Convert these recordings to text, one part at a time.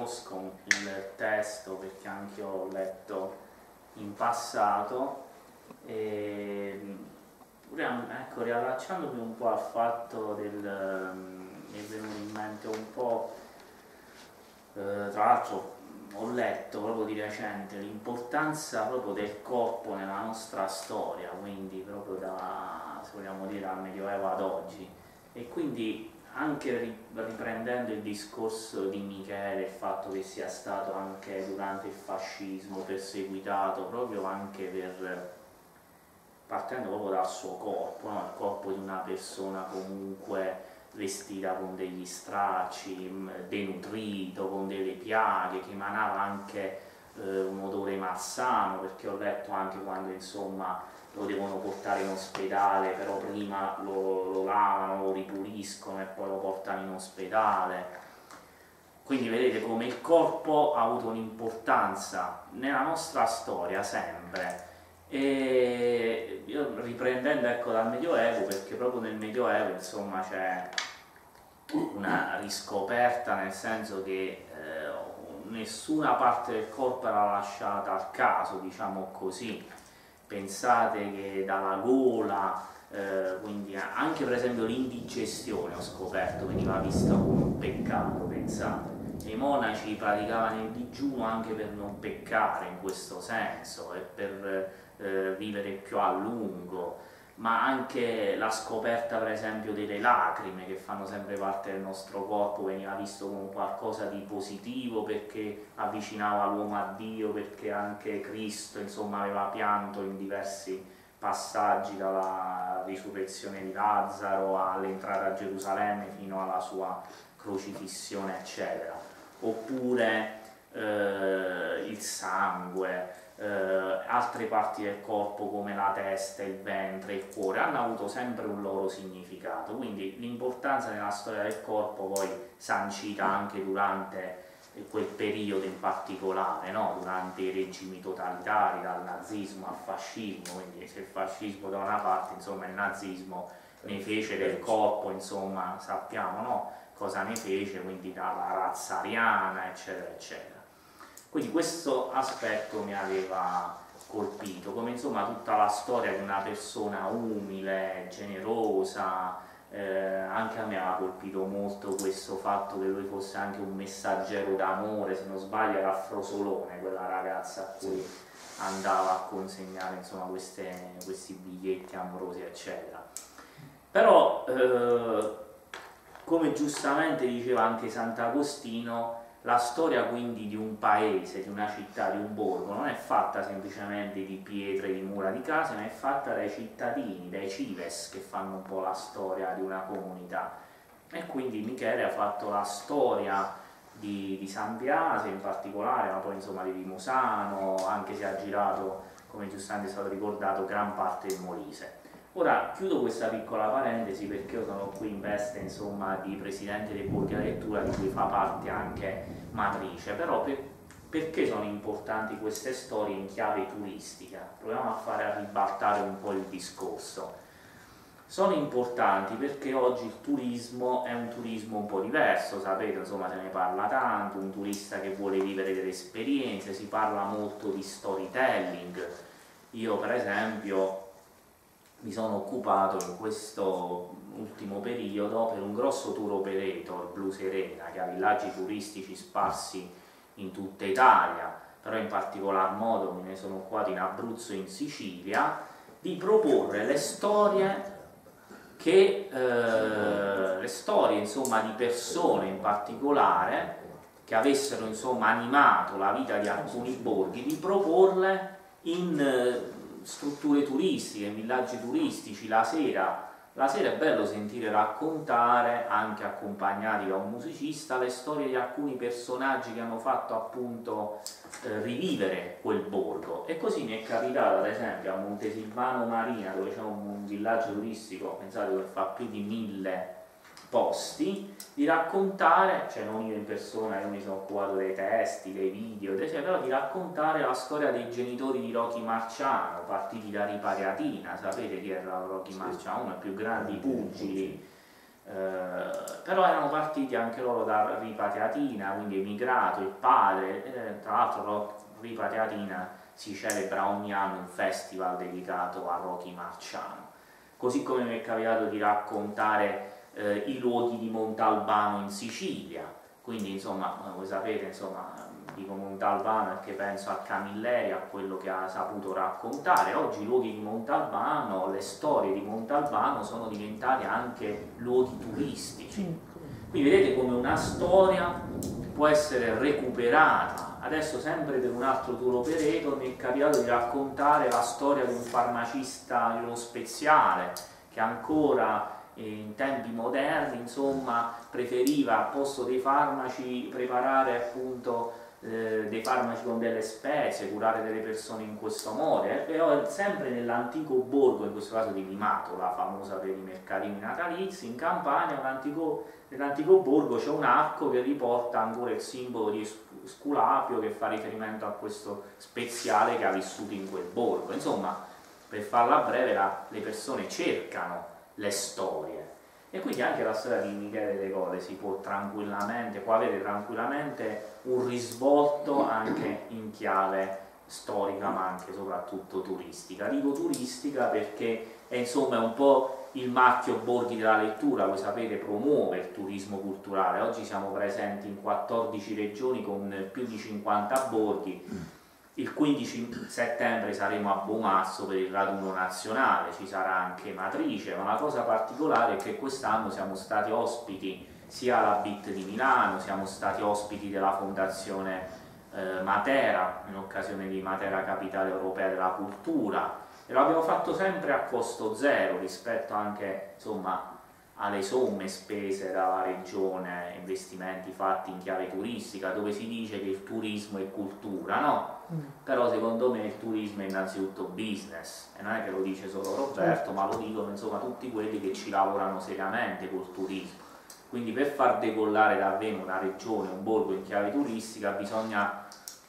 conosco il testo perché anche io ho letto in passato, e ecco, riallacciandomi un po' al fatto mi è venuto in mente un po', tra l'altro ho letto proprio di recente l'importanza proprio del corpo nella nostra storia, quindi proprio se vogliamo dire dal Medioevo ad oggi, e quindi anche riprendendo il discorso di Michele, il fatto che sia stato anche durante il fascismo perseguitato proprio anche partendo proprio dal suo corpo, no? Il corpo di una persona comunque vestita con degli stracci, denutrito, con delle piaghe, che emanava anche un odore malsano, perché ho letto anche quando insomma lo devono portare in ospedale, però prima lo lavano, lo ripuliscono e poi lo portano in ospedale. Quindi vedete come il corpo ha avuto un'importanza nella nostra storia sempre. E io riprendendo, ecco, dal Medioevo, perché proprio nel Medioevo insomma c'è una riscoperta, nel senso che nessuna parte del corpo era lasciata al caso, diciamo così. Pensate che dalla gola, quindi anche per esempio l'indigestione, ho scoperto, veniva vista come un peccato, pensate. E i monaci praticavano il digiuno anche per non peccare in questo senso e per vivere più a lungo, ma anche la scoperta per esempio delle lacrime, che fanno sempre parte del nostro corpo, veniva visto come qualcosa di positivo perché avvicinava l'uomo a Dio, perché anche Cristo insomma aveva pianto in diversi passaggi, dalla risurrezione di Lazzaro all'entrata a Gerusalemme fino alla sua crocifissione, eccetera. Oppure il sangue, altre parti del corpo come la testa, il ventre, il cuore hanno avuto sempre un loro significato, quindi l'importanza nella storia del corpo poi sancita anche durante quel periodo in particolare, no? Durante i regimi totalitari, dal nazismo al fascismo, quindi se il fascismo da una parte, insomma il nazismo ne fece del corpo, insomma sappiamo, no? Cosa ne fece, quindi dalla razza ariana, eccetera eccetera. Quindi questo aspetto mi aveva colpito, come insomma tutta la storia di una persona umile, generosa. Anche a me aveva colpito molto questo fatto che lui fosse anche un messaggero d'amore, se non sbaglio era a Frosolone quella ragazza a cui andava a consegnare insomma questi biglietti amorosi, eccetera. Però come giustamente diceva anche Sant'Agostino, la storia quindi di un paese, di una città, di un borgo non è fatta semplicemente di pietre, di mura di case, ma è fatta dai cittadini, dai cives, che fanno un po' la storia di una comunità. E quindi Michele ha fatto la storia di San Biase in particolare, ma poi insomma di Rimosano, anche se ha girato, come giustamente è stato ricordato, gran parte del Molise. Ora chiudo questa piccola parentesi perché io sono qui in veste insomma di presidente dei borghi a lettura, di cui fa parte anche Matrice, però perché sono importanti queste storie in chiave turistica? Proviamo a ribaltare un po' il discorso. Sono importanti perché oggi il turismo è un turismo un po' diverso, sapete, insomma se ne parla tanto, un turista che vuole vivere delle esperienze, si parla molto di storytelling. Io per esempio mi sono occupato in questo ultimo periodo per un grosso tour operator, Blu Serena, che ha villaggi turistici sparsi in tutta Italia, però in particolar modo me ne sono occupato in Abruzzo e in Sicilia, di proporre le storie insomma di persone in particolare che avessero insomma animato la vita di alcuni borghi, di proporle in strutture turistiche, in villaggi turistici la sera. La sera è bello sentire raccontare, anche accompagnati da un musicista, le storie di alcuni personaggi che hanno fatto appunto rivivere quel borgo. E così mi è capitato ad esempio a Montesilvano Marina, dove c'è un villaggio turistico, pensate, che fa più di 1000 posti, di raccontare, cioè non io in persona, io mi sono occupato dei testi, dei video, però di raccontare la storia dei genitori di Rocky Marciano, partiti da Ripariatina. Sapete chi era Rocky Marciano? Uno dei più grandi pugili però erano partiti anche loro da Ripa Teatina, quindi emigrato il padre, tra l'altro Ripa Teatina si celebra ogni anno un festival dedicato a Rocky Marciano, così come mi è capitato di raccontare i luoghi di Montalbano in Sicilia, quindi insomma voi sapete, insomma, dico Montalbano perché penso a Camilleri, a quello che ha saputo raccontare. Oggi i luoghi di Montalbano, le storie di Montalbano sono diventate anche luoghi turistici, quindi vedete come una storia può essere recuperata. Adesso, sempre per un altro tour operator, mi è capitato di raccontare la storia di un farmacista di uno Speziale che ancora in tempi moderni, insomma, preferiva al posto dei farmaci preparare appunto dei farmaci con delle spezie, curare delle persone in questo modo. Però sempre nell'antico borgo, in questo caso di Limatola, famosa per i mercatini natalizi, in Campania, nell'antico borgo c'è un arco che riporta ancora il simbolo di Esculapio, che fa riferimento a questo Speziale che ha vissuto in quel borgo. Insomma, per farla breve, le persone cercano le storie, e quindi anche la storia di Michele De Colle può avere tranquillamente un risvolto anche in chiave storica, ma anche soprattutto turistica. Dico turistica perché è insomma un po' il marchio Borghi della Lettura, voi sapete, promuove il turismo culturale. Oggi siamo presenti in 14 regioni con più di 50 borghi. Il 15 settembre saremo a Bomasso per il raduno nazionale, ci sarà anche Matrice, ma la cosa particolare è che quest'anno siamo stati ospiti sia alla BIT di Milano, siamo stati ospiti della Fondazione Matera, in occasione di Matera Capitale Europea della Cultura, e lo abbiamo fatto sempre a costo zero rispetto anche, insomma, alle somme spese dalla regione, investimenti fatti in chiave turistica, dove si dice che il turismo è cultura, no? Però secondo me il turismo è innanzitutto business, e non è che lo dice solo Roberto, ma lo dicono insomma tutti quelli che ci lavorano seriamente col turismo. Quindi per far decollare davvero una regione, un borgo in chiave turistica, bisogna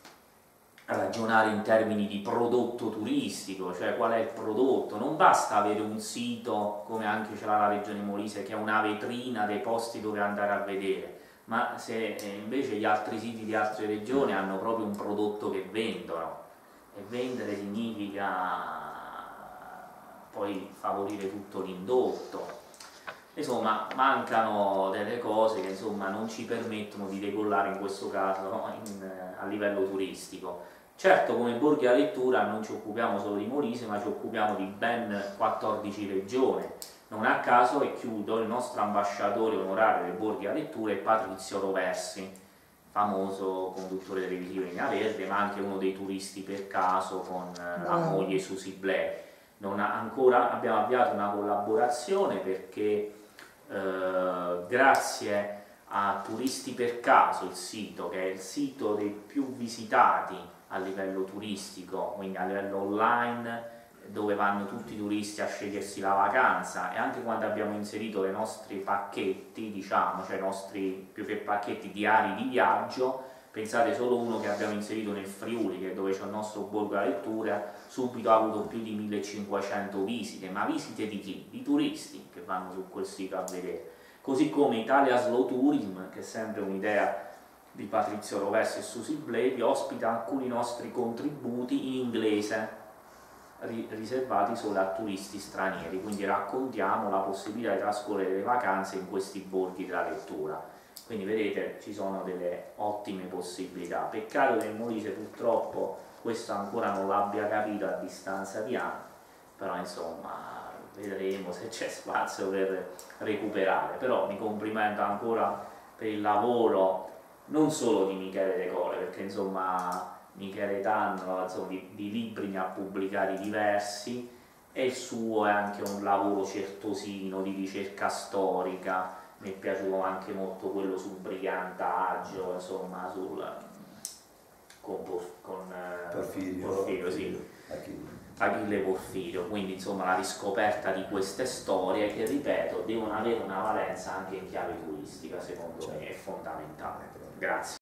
ragionare in termini di prodotto turistico, cioè qual è il prodotto. Non basta avere un sito, come anche ce l'ha la Regione Molise, che è una vetrina dei posti dove andare a vedere, ma se invece gli altri siti di altre regioni hanno proprio un prodotto che vendono, e vendere significa poi favorire tutto l'indotto. Insomma, mancano delle cose che insomma non ci permettono di decollare in questo caso a livello turistico. Certo, come Borghi della Lettura non ci occupiamo solo di Molise, ma ci occupiamo di ben 14 regioni. Non a caso, e chiudo, il nostro ambasciatore onorario del Borghi della Lettura è Patrizio Roversi, famoso conduttore televisivo in Linea Verde, ma anche uno dei turisti per caso con la moglie Susi Blair. Ancora abbiamo avviato una collaborazione perché grazie a Turisti per Caso, il sito, che è il sito dei più visitati a livello turistico, quindi a livello online, dove vanno tutti i turisti a scegliersi la vacanza, e anche quando abbiamo inserito i nostri pacchetti, diciamo, cioè i nostri, più che pacchetti, diari di viaggio, pensate solo uno che abbiamo inserito nel Friuli, che è dove c'è il nostro Borgo della Lettura, subito ha avuto più di 1500 visite, ma visite di chi? Di turisti che vanno su quel sito a vedere. Così come Italia Slow Tourism, che è sempre un'idea di Patrizio Roversi e Susi Bledi, ospita alcuni nostri contributi in inglese, riservati solo a turisti stranieri, quindi raccontiamo la possibilità di trascorrere le vacanze in questi borghi della lettura. Quindi vedete, ci sono delle ottime possibilità. Peccato che il Molise purtroppo questo ancora non l'abbia capito a distanza di anni, però insomma vedremo se c'è spazio per recuperare. Però mi complimento ancora per il lavoro non solo di Michele De Colle, perché insomma Michele Tanno insomma, di libri ne ha pubblicati diversi, e il suo è anche un lavoro certosino di ricerca storica. Mi è piaciuto anche molto quello sul brigantaggio, insomma, con Porfirio, sì, Achille Porfirio, quindi insomma la riscoperta di queste storie che, ripeto, devono avere una valenza anche in chiave turistica, secondo me è fondamentale. Grazie.